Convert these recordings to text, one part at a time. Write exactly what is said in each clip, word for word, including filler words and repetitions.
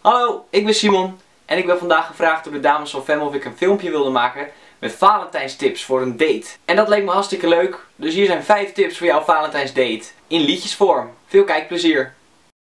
Hallo, ik ben Simon en ik ben vandaag gevraagd door de dames van Fem of ik een filmpje wilde maken met Valentijnstips voor een date. En dat leek me hartstikke leuk, dus hier zijn vijf tips voor jouw Valentijnsdate in liedjesvorm. Veel kijkplezier!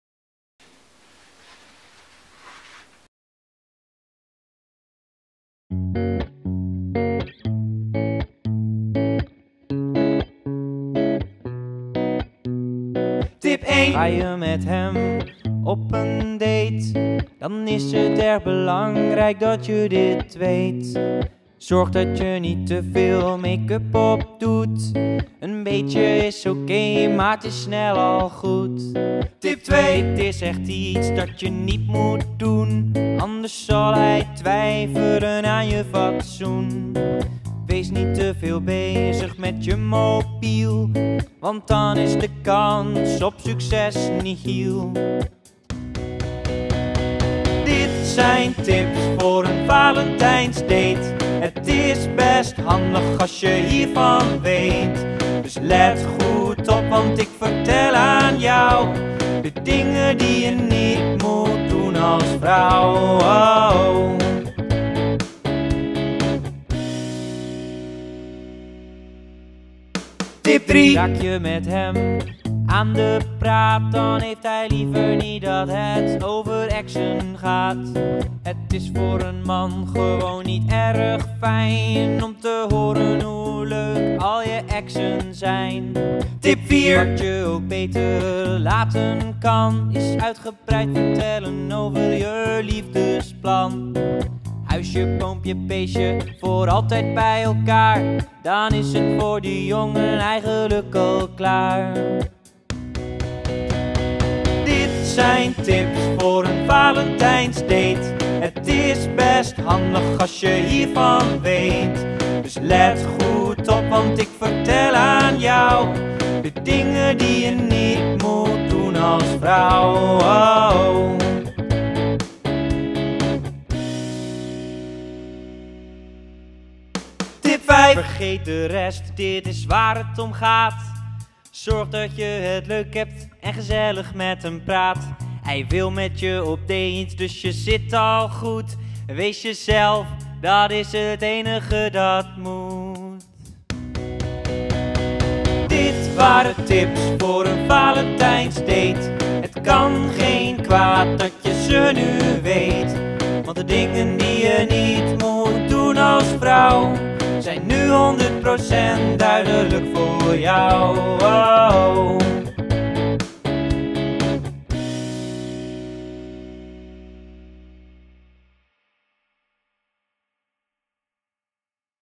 Tip één. Ga je met hem op een date, dan is het erg belangrijk dat je dit weet. Zorg dat je niet te veel make-up op doet. Een beetje is oké, okay, maar het is snel al goed. Tip twee. Dit is echt iets dat je niet moet doen, anders zal hij twijfelen aan je fatsoen. Wees niet te veel bezig met je mobiel, want dan is de kans op succes nihil. Dit zijn tips voor een Valentijnsdate. Het is best handig als je hiervan weet. Dus let goed op, want ik vertel aan jou de dingen die je niet moet doen als vrouw. Oh. Tip drie. Raak je met hem aan de praat, dan heeft hij liever niet dat het over action gaat. Het is voor een man gewoon niet erg fijn om te horen hoe leuk al je exen zijn. Tip vier. Wat je ook beter laten kan, is uitgebreid vertellen over je liefdesplan. Huisje, boompje, beestje, voor altijd bij elkaar. Dan is het voor die jongen eigenlijk al klaar. Dit zijn tips voor een Valentijnsdate. Het is best handig als je hiervan weet. Dus let goed op, want ik vertel aan jou de dingen die je niet moet doen als vrouw. Oh. Tip vijf. Vergeet de rest, dit is waar het om gaat. Zorg dat je het leuk hebt en gezellig met hem praat. Hij wil met je op date, dus je zit al goed. Wees jezelf, dat is het enige dat moet. Dit waren tips voor een Valentijnsdate. Het kan geen kwaad dat je ze nu weet, want de dingen die je niet moet doen als vrouw zijn nu honderd procent duidelijk voor jou. Oh.